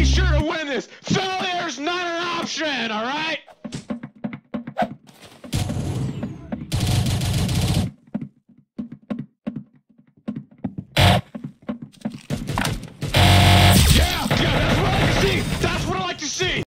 sure to win this. Failure's not an option, all right?